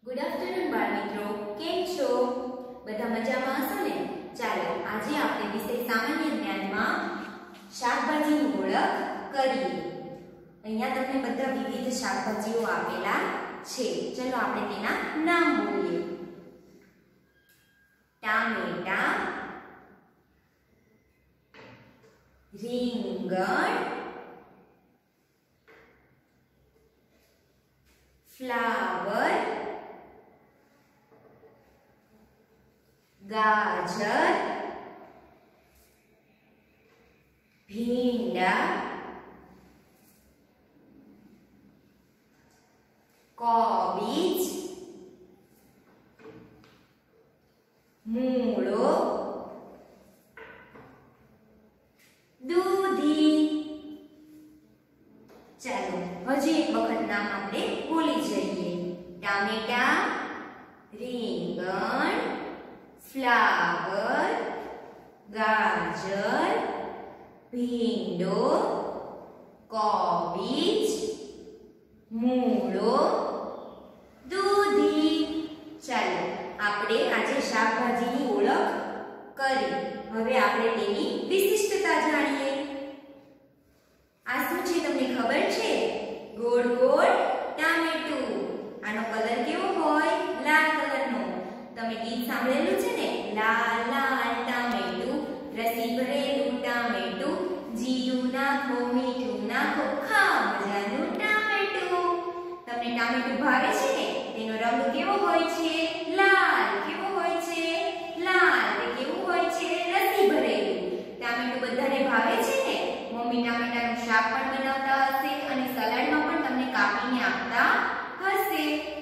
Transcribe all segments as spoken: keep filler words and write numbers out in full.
Good afternoon બાળ મિત્રો, કેમ છો? બધા મજામાં હશો ને? ચાલો આજે આપણે વિષય સામાન્ય જ્ઞાનમાં શાકભાજીની ઓળખ કરીએ. અહીંયા તમને બધા વિવિધ શાકભાજીઓ આપેલા છે. ચલો આપણે તેના નામ બોલીએ. ટામેટા, રીંગણ, ફ્લાવર, ગાજર, ભીંડા, કોબીજ, મૂળો, દૂધી. ચાલો હજી એક વખત નામ આપણે ભૂલી જઈએ. ટામેટા, રીંગણ, ફ્લાવર, ગાજર, ભીંડો, કોબીજ, મૂળો, દૂધી. ચાલો આપણે આજે શાકભાજીની ઓળખ કરી. હવે આપણે તેની વિશિષ્ટતા જાણીએ. આ શું છે તમને ખબર છે? ગોળ ગોળ ટામેટું. આનો કલર કેવો હોય? લાલ કલરનો. તમે ગીત સાંભળેલું છે ને? લાલ લાલ ટામેટું, રસી ભરેલું ટામેટું, જીરું નાખો મીઠું નાખો, ખા મજાનું ટામેટું. તમને ટામેટું ભાવે છે ને? તેનો રંગ કેવો હોય છે? લાલ. કેવો હોય છે? લાલ. તે કેવું હોય છે? રસી ભરેલું. ટામેટું બધાને ભાવે છે ને? મમ્મી ટામેટાનું શાક પણ બનાવતા હશે અને સલાડમાં પણ તમને કાપીને આપતા હશે.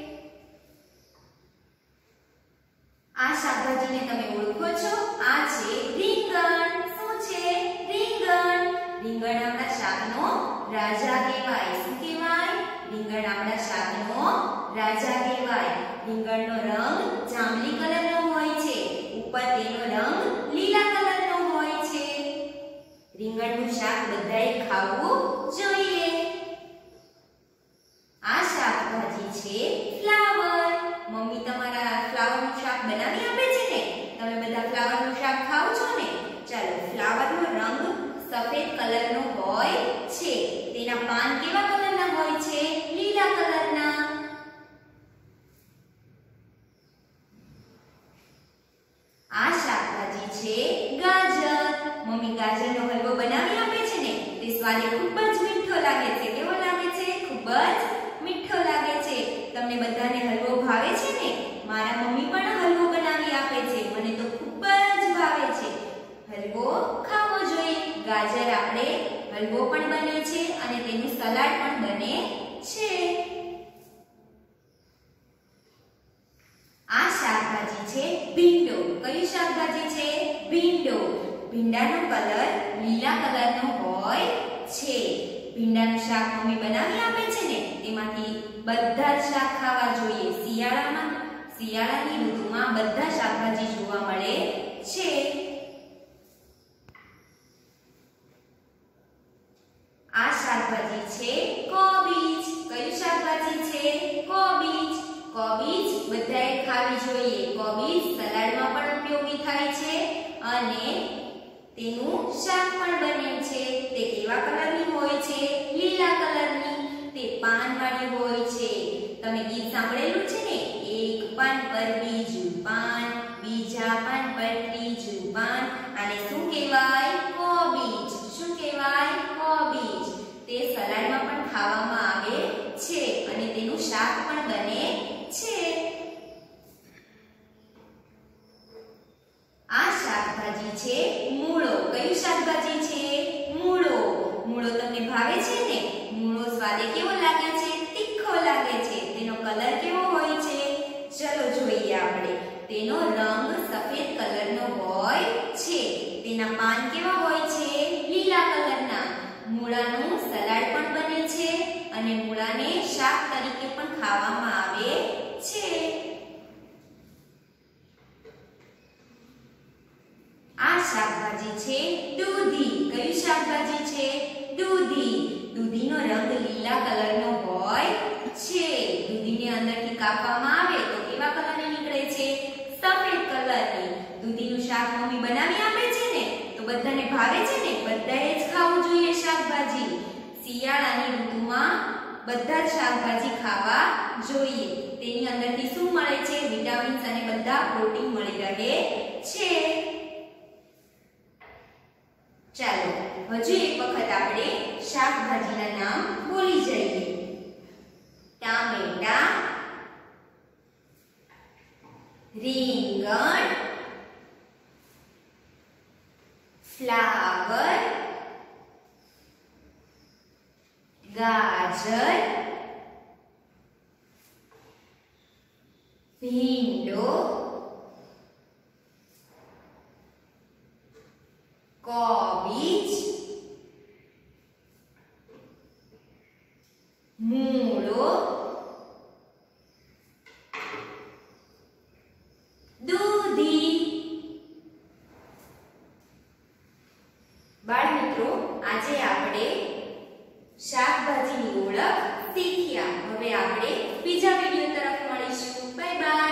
આ શાકભાજીને તમે ઓળખો છો? આ છે રીંગણ. શું છે? રીંગણ. રીંગણ આપણા શાકનો રાજા કહેવાય. શું કહેવાય? રીંગણ આપણા શાકનો રાજા કહેવાય. રીંગણનો રંગ જાંબલી કલરનો હોય છે. ઉપર તેનો રંગ લીલા કલરનો હોય છે. રીંગણનું શાક બધાએ ખાવું જોઈએ. આ શાકભાજી છે ફ્લાવર. મમ્મી તમારા ફ્લાવરનું શાક બનાવી આપે છે ને? તમે બધા ફ્લાવરનું શાક ખાવ છો ને? ચાલો, ફ્લાવરનો રંગ સફેદ કલરનો હોય છે. તેના પાન કેવા કલરના હોય છે? લીલા કલરના. આ શાકભાજી છે ગાજર. મમ્મી ગાજરનો હલવો બનાવી આપે છે ને? તે સ્વાદે ખૂબ જ મીઠો લાગે છે. કેવો લાગે છે? ખૂબ જ મીઠો લાગે છે. તમને બધાને હલવો ભાવે છે ને? મારા મમ્મી પણ હલવો બનાવી આપે છે. મને તો ખૂબ જ ભાવે છે. હલવો ખાવો જોઈએ. ગાજર આપણે હલવો પણ બને છે અને તેનું સલાડ પણ બને છે. આ શાકભાજી છે ભીંડો. કયું શાકભાજી છે? ભીંડો. ભીંડાનો કલર લીલા કલરનો હોય છે. ભીંડાનું શાક મમ્મી બનાવી આપે છે ને? તેમાંથી બધા જ શાક ખાવા જોઈએ. શિયાળામાં શિયાળાની ઋતુમાં બધા શાકભાજી જોવા મળે છે. આ શાકભાજી છે કોબીજ. કયું શાકભાજી છે? કોબીજ. કોબીજ બધાએ ખાવી જોઈએ. કોબીજ સલાડમાં પણ ઉપયોગી થાય છે અને તેનું શાક પણ બને છે. તે કેવા કલરની હોય છે? લીલા કલરની. તે પાનવાળી હોય છે. તમે ગીત સાંભળેલું છે ને? એક પાન પર બીજું પાન, બીજા પાન પર ત્રીજું પાન. આને શું કહેવાય? કોબીજ. શું કહેવાય? કોબીજ. તે સલાડમાં પણ ખાવામાં આવે છે અને તેનું શાક પણ બને છે. આ શાકભાજી છે મૂળો. કયું શાકભાજી છે? મૂળો. મૂળો તમને ભાવે છે ને? મૂળો સ્વાદે કેવો લાગે છે? તીખો લાગે છે. તેનો કલર કેવો હોય છે? ચલો જોઈએ આપણે. તેનો રંગ સફેદ કલરનો હોય છે. તેના પાન કેવા હોય છે? લીલા કલરના. મૂળાનું સલાડ પણ બને છે અને મૂળાને શાક તરીકે પણ ખાવામાં આવે છે. આ શાકભાજી છે દૂધી. કયું શાકભાજી છે? દૂધી. દૂધીનો રંગ લીલા કલરનો હોય છે. દૂધીને અંદરથી કાપવામાં આવે તો ભાવે છે ને બધાએ જ ખાવું જોઈએ શાકભાજી. શિયાળાની ઋતુમાં બધા જ શાકભાજી ખાવા જોઈએ. તેની અંદરથી શું મળે છે? વિટામિન્સ અને બધા પ્રોટીન મળી રહે છે. ચાલો હજુ એક વખત આપણે શાકભાજીના નામ બોલી જઈએ. ટામેટા, રીંગણ, ફ્લાવર, ગાજર, ભીંડો, કોબીજ, મૂળો, દૂધી. બાળ મિત્રો, આજે આપણે શાકભાજીની ઓળખ શીખ્યા. હવે આપણે બીજા વિડિયો તરફ મળીશું. Bye by.